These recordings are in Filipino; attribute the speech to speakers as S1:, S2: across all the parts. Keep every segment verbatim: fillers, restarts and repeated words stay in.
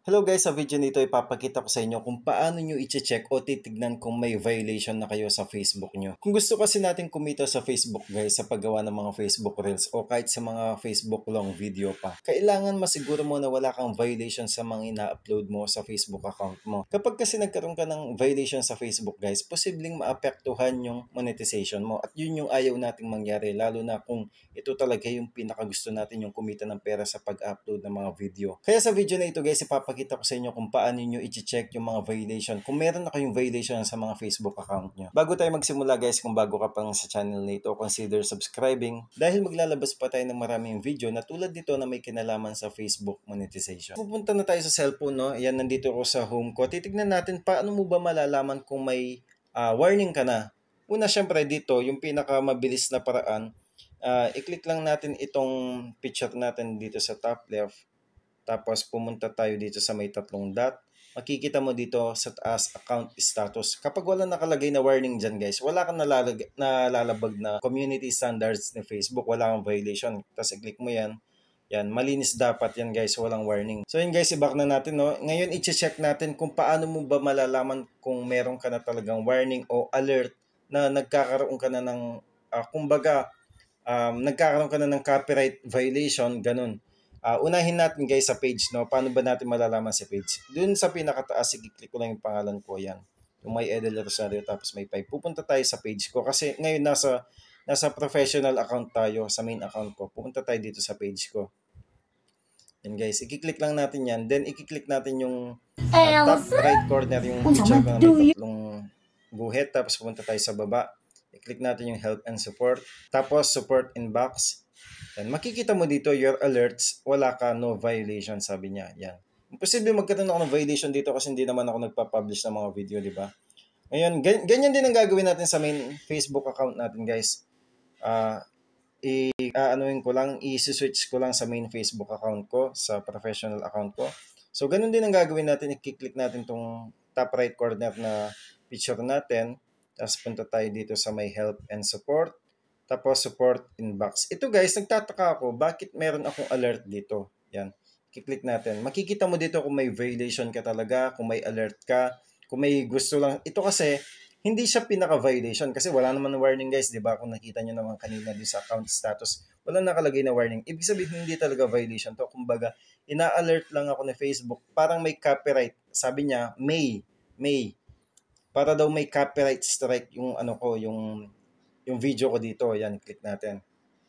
S1: Hello guys, sa video nito ipapakita ko sa inyo kung paano nyo i-check o titignan kung may violation na kayo sa Facebook nyo. Kung gusto kasi natin kumita sa Facebook guys sa paggawa ng mga Facebook Reels o kahit sa mga Facebook long video pa, kailangan masiguro mo na wala kang violation sa mga ina-upload mo sa Facebook account mo. Kapag kasi nagkaroon ka ng violation sa Facebook guys, posibleng maapektuhan yung monetization mo at yun yung ayaw nating mangyari lalo na kung ito talaga yung pinakagusto natin yung kumita ng pera sa pag-upload ng mga video. Kaya sa video na ito guys, ipapakita Pakita ko sa inyo kung paano nyo i-check yung mga violation. Kung meron na kayong violation sa mga Facebook account nyo. Bago tayo magsimula guys, kung bago ka pang sa channel na ito, consider subscribing dahil maglalabas pa tayo ng maraming video na tulad nito na may kinalaman sa Facebook monetization. Pupunta na tayo sa cellphone, no? Ayan, nandito ko sa home ko. Titignan natin paano mo ba malalaman kung may uh, warning ka na. Una, syempre dito, yung pinakamabilis na paraan, uh, i-click lang natin itong picture natin dito sa top left. Tapos pumunta tayo dito sa may tatlong dot. Makikita mo dito sa taas account status. Kapag wala nakalagay na warning dyan guys, wala kang nalalag, nalalabag na community standards ni Facebook. Wala kang violation. Tapos i-click mo yan. Yan, malinis dapat yan guys, walang warning. So yun guys, i-back na natin. No? Ngayon i-check natin kung paano mo ba malalaman kung meron ka na talagang warning o alert na nagkakaroon ka na ng, uh, kumbaga, um, nagkakaroon ka na ng copyright violation, ganun. Uh, unahin natin guys sa page, no? Paano ba natin malalaman sa page? Doon sa pinakataas, i-click ko lang yung pangalan ko, yan. Yung may Edel Rosario, tapos may five. Pupunta tayo sa page ko kasi ngayon nasa nasa professional account tayo, sa main account ko. Pupunta tayo dito sa page ko. Yan guys, i-click lang natin yan. Then i-click natin yung uh, top right corner, yung picture ko na may tatlong guhit. Tapos pupunta tayo sa baba. I-click natin yung help and support. Tapos support inbox. Yan. Makikita mo dito, your alerts, wala ka, no violation, sabi niya. Yan. Imposible magkaroon ako ng violation dito kasi hindi naman ako nagpa-publish ng mga video, di ba? Ngayon, ganyan din ang gagawin natin sa main Facebook account natin, guys. Uh, i uh, anuin ko lang, i-switch ko lang sa main Facebook account ko, sa professional account ko. So, ganun din ang gagawin natin. I-click natin tong top right corner na picture natin. Tapos punta tayo dito sa may help and support. Tapos support inbox. Ito guys, nagtataka ako, bakit meron akong alert dito? Yan. I-click natin. Makikita mo dito kung may violation ka talaga, kung may alert ka, kung may gusto lang. Ito kasi, hindi siya pinaka-violation kasi wala naman na warning guys, di ba? Kung nakita nyo naman kanina din sa account status, wala nakalagay na warning. Ibig sabihin, hindi talaga violation to. Kumbaga, ina-alert lang ako na Facebook. Parang may copyright. Sabi niya, may, may. Para daw may copyright strike yung ano ko, yung yung video ko dito. Yan, click natin.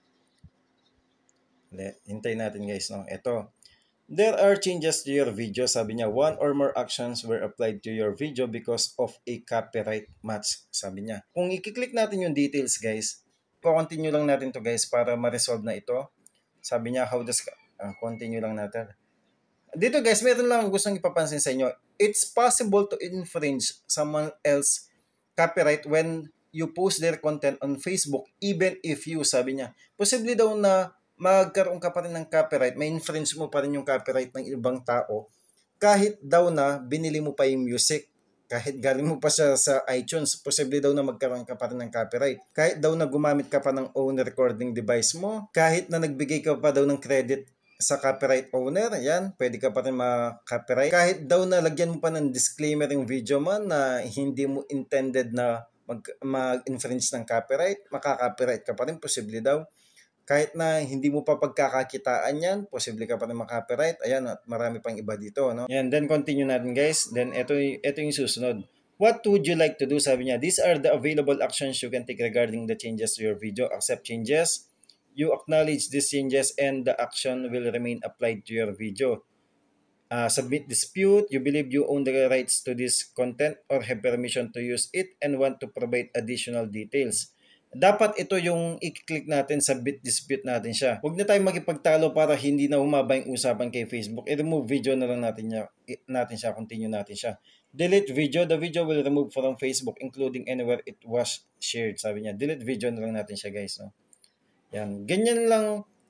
S1: Hintayin natin guys, no? Ito. There are changes to your video. Sabi niya, one or more actions were applied to your video because of a copyright match. Sabi niya. Kung i-click natin yung details guys, continue lang natin to guys para ma-resolve na ito. Sabi niya, how does, uh, continue lang natin. Dito guys, meron lang gustong ipapansin sa inyo. It's possible to infringe someone else copyright when you post their content on Facebook even if you, sabi niya. Posible daw na magkaroon ka pa rin ng copyright, may infringe mo pa rin yung copyright ng ibang tao kahit daw na binili mo pa yung music, kahit galing mo pa siya sa iTunes, posible daw na magkaroon ka pa rin ng copyright. Kahit daw na gumamit ka pa ng own recording device mo, kahit na nagbigay ka pa daw ng credit sa copyright owner, yan, pwede ka pa rin ma-copyright. Kahit daw na lagyan mo pa ng disclaimer yung video man na hindi mo intended na mag, mag-infringe ng copyright, makaka-copyright ka pa rin, posible daw. Kahit na hindi mo pa pagkakakitaan yan, posible ka pa rin makaka-copyright. Ayan, at marami pang iba dito, no? Yan, then continue natin guys. Then ito, ito yung susunod. What would you like to do? Sabi niya, these are the available actions you can take regarding the changes to your video. Accept changes. You acknowledge these changes and the action will remain applied to your video. Uh, submit dispute, you believe you own the rights to this content or have permission to use it and want to provide additional details. Dapat ito yung i-click natin, submit dispute natin siya. Huwag na tayong makipagtalo para hindi na humaba yung usapan kay Facebook. I-remove video na lang natin, niya, natin siya, continue natin siya. Delete video, the video will remove from Facebook including anywhere it was shared. Sabi niya, delete video na lang natin siya guys. No? Yan, ganyan lang.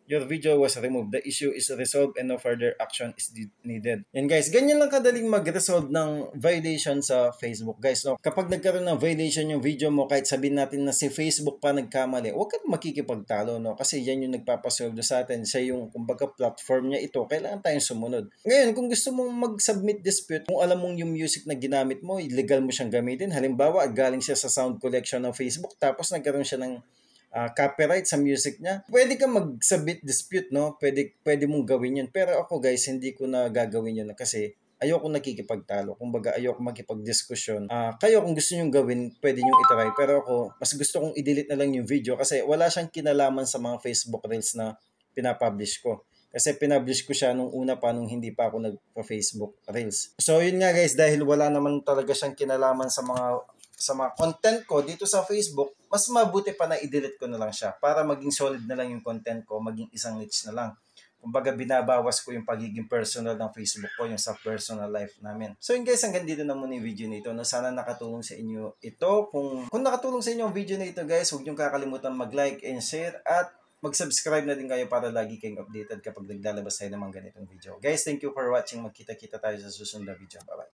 S1: Your video was removed. The issue is resolved and no further action is needed. And guys, ganyan lang kadaling mag-resolve ng violation sa Facebook. Guys, no, kapag nagkaroon ng violation yung video mo, kahit sabihin natin na si Facebook pa nagkamali, huwag kang makikipagtalo, no? Kasi yan yung nagpapasolve sa atin. Siya yung, kumbaga, platform niya ito. Kailangan tayong sumunod. Ngayon, kung gusto mong mag-submit dispute, kung alam mong yung music na ginamit mo, illegal mo siyang gamitin. Halimbawa, galing siya sa sound collection ng Facebook, tapos nagkaroon siya ng Uh, copyright sa music niya, pwede ka mag-submit dispute, no? Pwede, pwede mong gawin yun. Pero ako guys, hindi ko na gagawin yun kasi ayoko nakikipagtalo. Kumbaga, ayoko makipag-diskusyon. Uh, kayo kung gusto nyo gawin, pwede nyo itry. Pero ako, mas gusto kong i-delete na lang yung video kasi wala siyang kinalaman sa mga Facebook Reels na pinapublish ko. Kasi pinablish ko siya nung una pa nung hindi pa ako nagpa-Facebook Reels. So yun nga guys, dahil wala naman talaga siyang kinalaman sa mga sa mga content ko dito sa Facebook, mas mabuti pa na i-delete ko na lang siya para maging solid na lang yung content ko, maging isang niche na lang. Kumbaga, binabawas ko yung pagiging personal ng Facebook ko, yung sa personal life namin. So yun guys, hanggang dito na muna yung video nito. No? Sana nakatulong sa inyo ito. Kung, kung nakatulong sa inyo ang video na ito guys, huwag niyong kakalimutan mag-like and share at mag-subscribe na din kayo para lagi kayong updated kapag naglalabas tayo ng mga ganitong video. Guys, thank you for watching. Magkita-kita tayo sa susunod na video. Bye-bye.